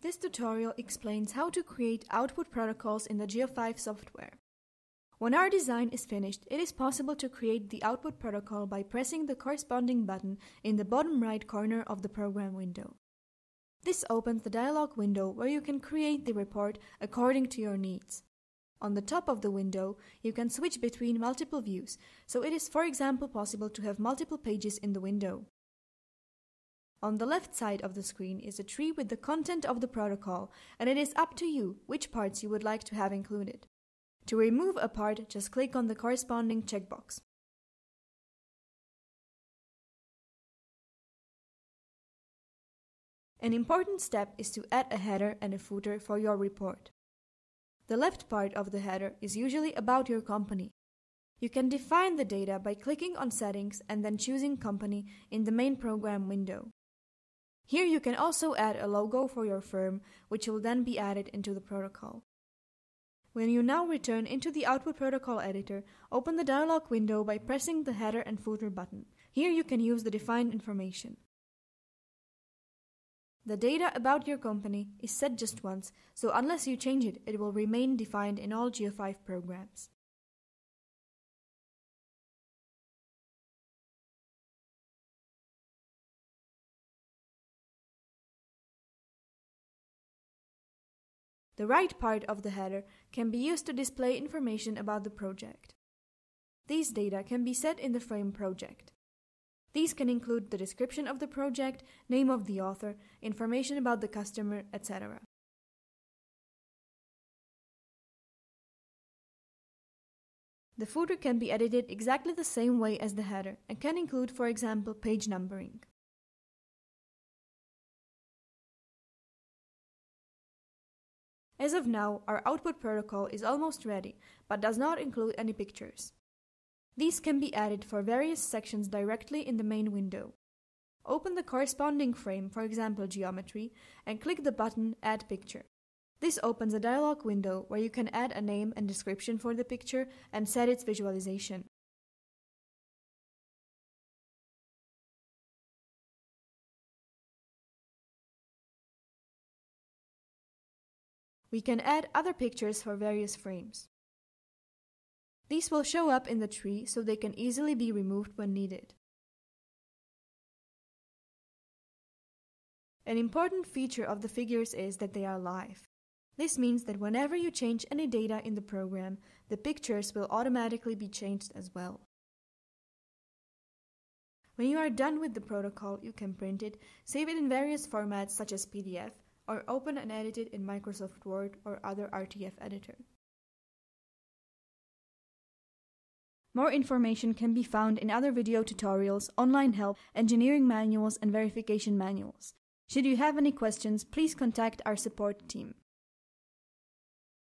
This tutorial explains how to create output protocols in the GEO5 software. When our design is finished, it is possible to create the output protocol by pressing the corresponding button in the bottom right corner of the program window. This opens the dialog window where you can create the report according to your needs. On the top of the window, you can switch between multiple views, so it is, for example, possible to have multiple pages in the window. On the left side of the screen is a tree with the content of the protocol, and it is up to you which parts you would like to have included. To remove a part, just click on the corresponding checkbox. An important step is to add a header and a footer for your report. The left part of the header is usually about your company. You can define the data by clicking on Settings and then choosing Company in the main program window. Here you can also add a logo for your firm, which will then be added into the protocol. When you now return into the Output Protocol editor, open the dialog window by pressing the Header and Footer button. Here you can use the defined information. The data about your company is set just once, so unless you change it, it will remain defined in all GEO5 programs. The right part of the header can be used to display information about the project. These data can be set in the frame project. These can include the description of the project, name of the author, information about the customer, etc. The footer can be edited exactly the same way as the header and can include, for example, page numbering. As of now, our output protocol is almost ready, but does not include any pictures. These can be added for various sections directly in the main window. Open the corresponding frame, for example geometry, and click the button Add Picture. This opens a dialog window where you can add a name and description for the picture and set its visualization. We can add other pictures for various frames. These will show up in the tree so they can easily be removed when needed. An important feature of the figures is that they are live. This means that whenever you change any data in the program, the pictures will automatically be changed as well. When you are done with the protocol, you can print it, save it in various formats such as PDF, or open and edit it in Microsoft Word or other RTF editor. More information can be found in other video tutorials, online help, engineering manuals, and verification manuals. Should you have any questions, please contact our support team.